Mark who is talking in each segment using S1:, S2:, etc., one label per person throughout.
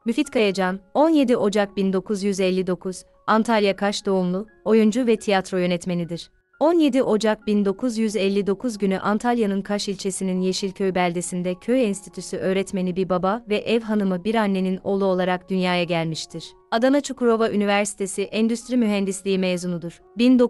S1: Müfit Kayacan, 17 Ocak 1959, Antalya Kaş doğumlu, oyuncu ve tiyatro yönetmenidir. 17 Ocak 1959 günü Antalya'nın Kaş ilçesinin Yeşilköy beldesinde köy enstitüsü öğretmeni bir baba ve ev hanımı bir annenin oğlu olarak dünyaya gelmiştir. Adana Çukurova Üniversitesi Endüstri Mühendisliği mezunudur.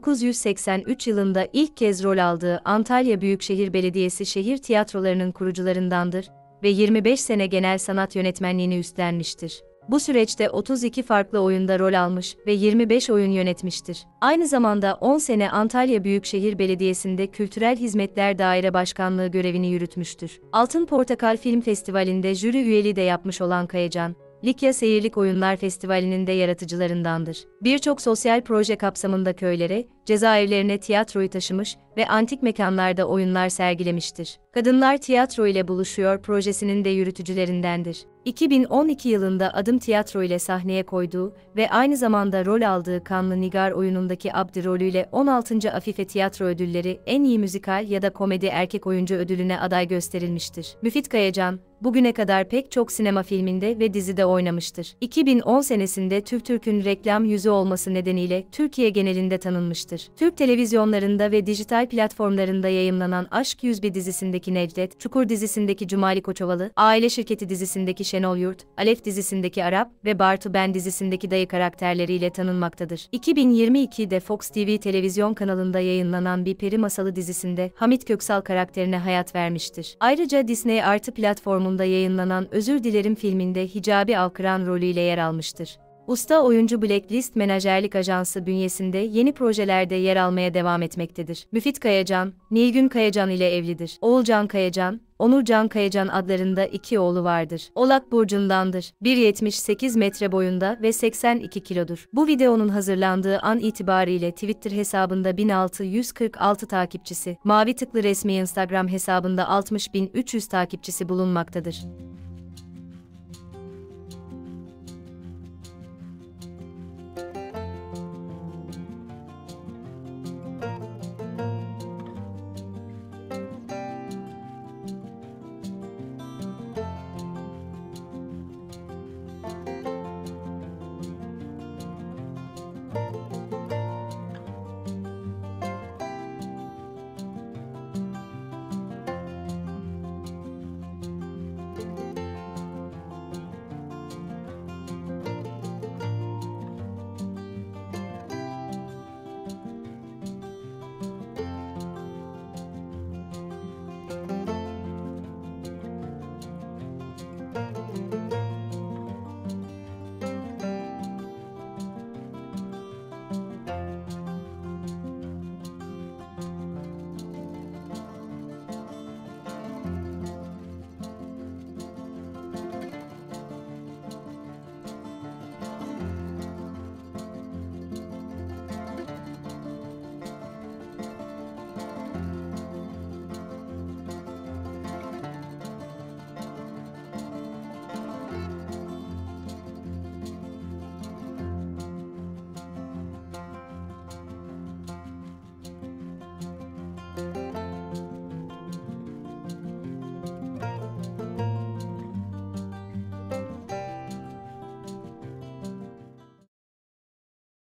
S1: 1983 yılında ilk kez rol aldığı Antalya Büyükşehir Belediyesi şehir tiyatrolarının kurucularındandır ve 25 sene genel sanat yönetmenliğini üstlenmiştir. Bu süreçte 32 farklı oyunda rol almış ve 25 oyun yönetmiştir. Aynı zamanda 10 sene Antalya Büyükşehir Belediyesi'nde Kültürel Hizmetler Daire Başkanlığı görevini yürütmüştür. Altın Portakal Film Festivali'nde jüri üyeliği de yapmış olan Kayacan, Likya Seyirlik Oyunlar Festivali'nin de yaratıcılarındandır. Birçok sosyal proje kapsamında köylere, cezaevlerine tiyatroyu taşımış ve antik mekanlarda oyunlar sergilemiştir. Kadınlar Tiyatro ile Buluşuyor projesinin de yürütücülerindendir. 2012 yılında Adım Tiyatro ile sahneye koyduğu ve aynı zamanda rol aldığı Kanlı Nigar oyunundaki Abdi rolüyle 16. Afife Tiyatro Ödülleri en iyi müzikal ya da komedi erkek oyuncu ödülüne aday gösterilmiştir. Müfit Kayacan, bugüne kadar pek çok sinema filminde ve dizide oynamıştır. 2010 senesinde TÜVTÜRK'ün reklam yüzü olması nedeniyle Türkiye genelinde tanınmıştır. Türk televizyonlarında ve dijital platformlarında yayımlanan Aşk 101 dizisindeki Necdet, Çukur dizisindeki Cumali Koçovalı, Aile Şirketi dizisindeki Şenol Yurt, Alef dizisindeki Arap ve Bartu Ben dizisindeki dayı karakterleriyle tanınmaktadır. 2022'de Fox TV televizyon kanalında yayınlanan Bir Peri Masalı dizisinde Hamit Köksal karakterine hayat vermiştir. Ayrıca Disney Artı platformunda yayınlanan Özür Dilerim filminde Hicabi Avkıran rolüyle yer almıştır. Usta oyuncu Blacklist Menajerlik Ajansı bünyesinde yeni projelerde yer almaya devam etmektedir. Müfit Kayacan, Nilgün Kayacan ile evlidir. Oğulcan Kayacan, Onurcan Kayacan adlarında 2 oğlu vardır. Oğlak burcundandır. 1,78 metre boyunda ve 82 kilodur. Bu videonun hazırlandığı an itibariyle Twitter hesabında 1646 takipçisi, Mavi Tıklı resmi Instagram hesabında 60.300 takipçisi bulunmaktadır.